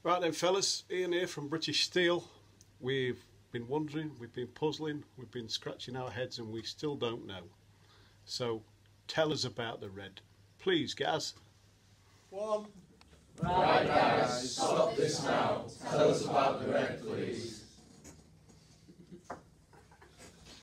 Right then, fellas, Ian here from British Steel. We've been wondering, we've been puzzling, we've been scratching our heads, and we still don't know. So, tell us about the red. Please, Gaz. Right, guys, stop this now. Tell us about the red, please.